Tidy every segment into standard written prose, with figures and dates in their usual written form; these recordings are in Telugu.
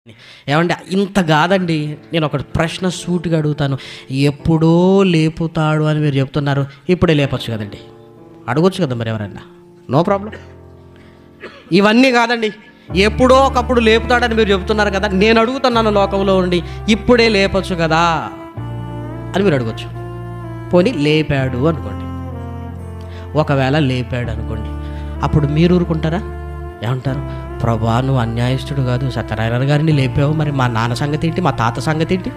ఏమంటే ఇంత కాదండి. నేను ఒక ప్రశ్న సూటిగా అడుగుతాను. ఎప్పుడో లేపుతాడు అని మీరు చెప్తున్నారు, ఇప్పుడే లేపచ్చు కదండి, అడగొచ్చు కదా మరి ఎవరన్నా, నో ప్రాబ్లం. ఇవన్నీ కాదండి, ఎప్పుడో ఒకప్పుడు లేపుతాడని మీరు చెప్తున్నారు కదా, నేను అడుగుతున్నాను లోకంలో ఉండి, ఇప్పుడే లేపచ్చు కదా అని మీరు అడగొచ్చు. పోనీ లేపాడు అనుకోండి, ఒకవేళ లేపాడు అనుకోండి, అప్పుడు మీరు ఊరుకుంటారా? ఏమంటారు? ప్రభా, నువ్వు అన్యాయస్తుడు కాదు, సత్యనారాయణ గారిని లేపావు, మరి మా నాన్న సంగతి ఏంటి, మా తాత సంగతి ఏంటి?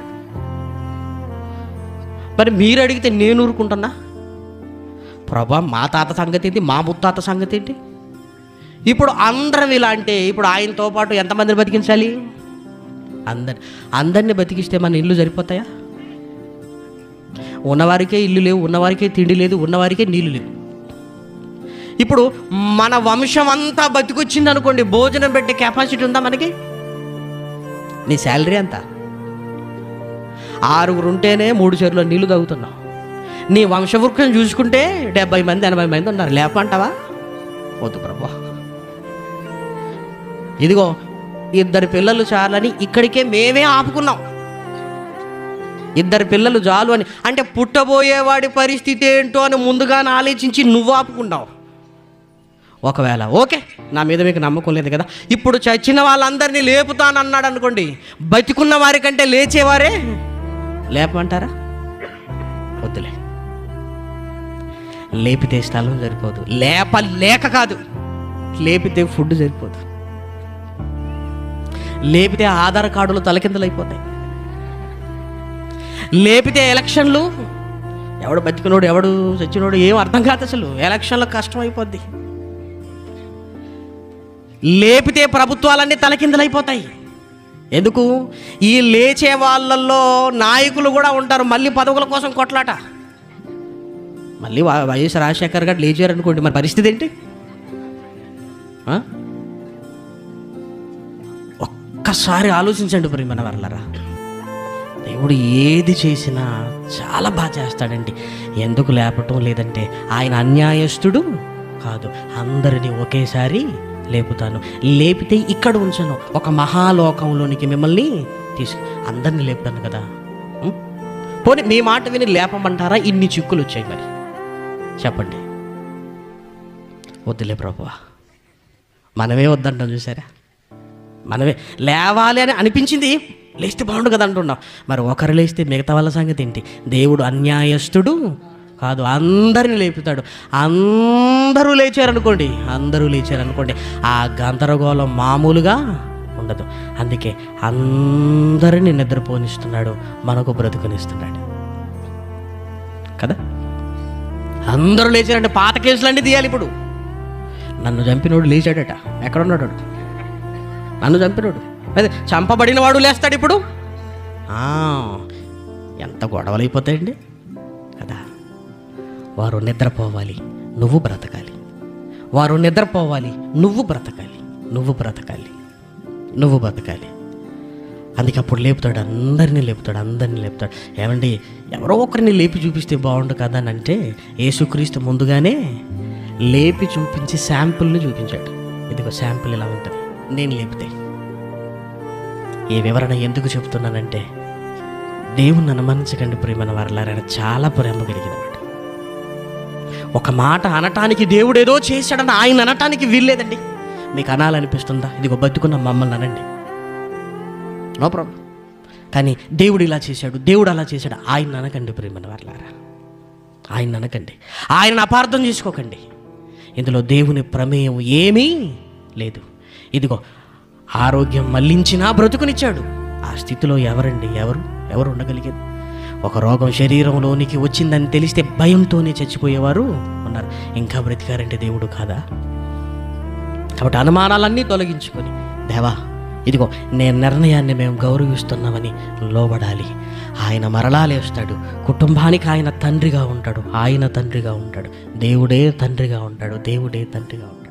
మరి మీరు అడిగితే నేను ఊరుకుంటున్నా? ప్రభా, మా తాత సంగతి ఏంటి, మా ముత్తాత సంగతి ఏంటి? ఇప్పుడు అందరం ఇలా అంటే ఇప్పుడు ఆయనతో పాటు ఎంతమందిని బతికించాలి? అందరిని బతికిస్తే మన ఇల్లు సరిపోతాయా? ఉన్నవారికే ఇల్లు లేవు, ఉన్నవారికే తిండి లేదు, ఉన్నవారికే నీళ్ళు లేవు. ఇప్పుడు మన వంశం అంతా బతికొచ్చింది అనుకోండి, భోజనం పెట్టే కెపాసిటీ ఉందా మనకి? నీ శాలరీ అంతా 6 ఉంటేనే 3 చెరువులో నీళ్లు తాగుతున్నావు. నీ వంశవృక్షం చూసుకుంటే 70 మంది 80 మంది ఉన్నారు, లేపంటావా? వద్దు ప్రభా. ఇదిగో 2 పిల్లలు చాలని ఇక్కడికే మేమే ఆపుకున్నాం. 2 పిల్లలు చాలు అని అంటే పుట్టబోయేవాడి పరిస్థితి ఏంటో అని ముందుగానే ఆలోచించి నువ్వు ఆపుకున్నావు. ఒకవేళ ఓకే, నా మీద మీకు నమ్మకం లేదు కదా, ఇప్పుడు చచ్చిన వాళ్ళందరినీ లేపుతానన్నాడు అనుకోండి, బతికున్న వారి కంటే లేచేవారే లేపమంటారా? వద్దులే. లేపితే స్థలం సరిపోదు, లేక కాదు, లేపితే ఫుడ్ సరిపోదు, లేపితే ఆధార్ కార్డులు తలకిందులు అయిపోతాయి, లేపితే ఎలక్షన్లు, ఎవడు బతికినోడు ఎవడు చచ్చినోడు ఏం అర్థం కాదు, అసలు ఎలక్షన్లో కష్టం అయిపోద్ది. లేపితే ప్రభుత్వాలన్నీ తలకిందులైపోతాయి. ఎందుకు? ఈ లేచే వాళ్ళల్లో నాయకులు కూడా ఉంటారు, మళ్ళీ పదవుల కోసం కొట్లాట. మళ్ళీ వైఎస్ రాజశేఖర్ గారు లేచారు అనుకోండి, మరి పరిస్థితి ఏంటి? ఒక్కసారి ఆలోచించండి ప్రియమైన వాళ్ళరా. దేవుడు ఏది చేసినా చాలా బాగా చేస్తాడండి. ఎందుకు లేపటం లేదంటే ఆయన అన్యాయస్తుడు కాదు, అందరినీ ఒకేసారి లేపుతాను, లేపితే ఇక్కడ ఉంచను, ఒక మహాలోకంలోనికి మిమ్మల్ని అందరినీ లేపుతాను కదా. పోనీ మీ మాట విని లేపమంటారా? ఇన్ని చిక్కులు వచ్చాయి, మరి చెప్పండి. వద్దులే ప్రభువా, మనమే వద్దంటాం. చూసారా, మనమే లేవాలి అని అనిపించింది, లేస్తే బాగుండు కదా అంటున్నాం. మరి ఒకరు లేస్తే మిగతా వాళ్ళ సంగతి ఏంటి? దేవుడు అన్యాయస్తుడు కాదు, అందరిని లేపుతాడు. అందరూ లేచారనుకోండి, ఆ గందరగోళం మామూలుగా ఉండదు. అందుకే అందరినీ నిద్రపోనిస్తున్నాడు, మనకు బ్రతుకునిస్తున్నాడు కదా. అందరూ లేచారంటే పాత కేసులన్నీ తీయాలి. ఇప్పుడు నన్ను చంపినోడు లేచాడట, ఎక్కడున్నాడు? నన్ను చంపినోడు, అదే చంపబడిన వాడు లేస్తాడు. ఇప్పుడు ఎంత గొడవలు అయిపోతాయండి కదా. వారు నిద్రపోవాలి, నువ్వు బ్రతకాలి. వారు నిద్రపోవాలి, నువ్వు బ్రతకాలి. అందుకే అప్పుడు లేపుతాడు, అందరినీ లేపుతాడు. ఏమండి, ఎవరో ఒకరిని లేపి చూపిస్తే బాగుండు కదా అని అంటే యేసుక్రీస్తు ముందుగానే లేపి చూపించి శాంపుల్ని చూపించాడు. ఇదిగో శాంపుల్ ఇలా ఉంటుంది, నేను లేపితే. ఈ వివరణ ఎందుకు చెప్తున్నానంటే, దేవుణ్ణి అనుమానించకండి ప్రియమైన వారలారా, చాలా ప్రేమ కలిగినవాడు. ఒక మాట అనటానికి దేవుడు ఏదో చేశాడని ఆయన అనటానికి వీల్లేదండి. మీకు అనాలనిపిస్తుందా? ఇదిగో బతుకున్న మమ్మల్ని అనండి, నో ప్రాబ్లం. కానీ దేవుడు ఇలా చేశాడు, దేవుడు అలా చేశాడు, ఆయన అనకండి ప్రియమైన వారలారా, ఆయన అనకండి. ఆయనను అపార్థం చేసుకోకండి. ఇందులో దేవుని ప్రమేయం ఏమీ లేదు. ఇదిగో ఆరోగ్యం మళ్ళించినా బ్రతుకునిచ్చాడు. ఆ స్థితిలో ఎవరు ఉండగలిగేది? ఒక రోగం శరీరంలోనికి వచ్చిందని తెలిస్తే భయంతోనే చచ్చిపోయేవారు ఉన్నారు, ఇంకా బ్రతికారంటే దేవుడు కాదా? కాబట్టి అనుమానాలన్నీ తొలగించుకొని, దేవా ఇదిగో నీ నిర్ణయాన్ని మేము గౌరవిస్తున్నామని లోబడాలి. ఆయన మరలా లేస్తాడు, కుటుంబానికి ఆయన తండ్రిగా ఉంటాడు, దేవుడే తండ్రిగా ఉంటాడు.